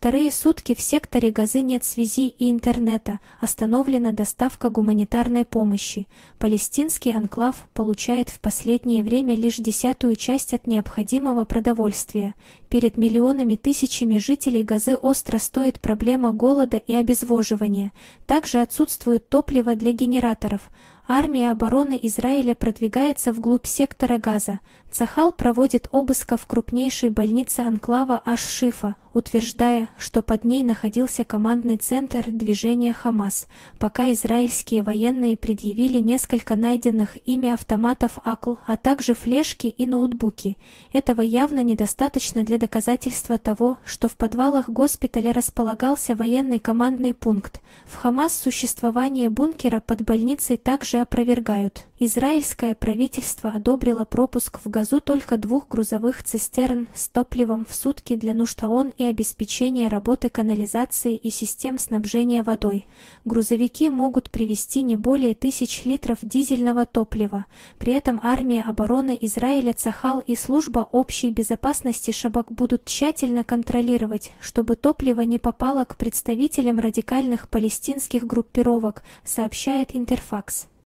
Вторые сутки в секторе Газы нет связи и интернета, остановлена доставка гуманитарной помощи. Палестинский анклав получает в последнее время лишь 1/10 часть от необходимого продовольствия. Перед миллионами тысячами жителей Газы остро стоит проблема голода и обезвоживания. Также отсутствует топливо для генераторов. Армия обороны Израиля продвигается вглубь сектора Газа. Цахал проводит обыск в крупнейшей больнице анклава Аш-Шифа, утверждая, что под ней находился командный центр движения Хамас, пока израильские военные предъявили несколько найденных ими автоматов АКЛ, а также флешки и ноутбуки. Этого явно недостаточно для доказательства того, что в подвалах госпиталя располагался военный командный пункт. В Хамас существование бункера под больницей также опровергают. Израильское правительство одобрило пропуск в Газу только 2 грузовых цистерн с топливом в сутки для нужд ООН и обеспечения работы канализации и систем снабжения водой. Грузовики могут привезти не более 1000 литров дизельного топлива. При этом армия обороны Израиля Цахал и служба общей безопасности Шабак будут тщательно контролировать, чтобы топливо не попало к представителям радикальных палестинских группировок, сообщает Интерфакс.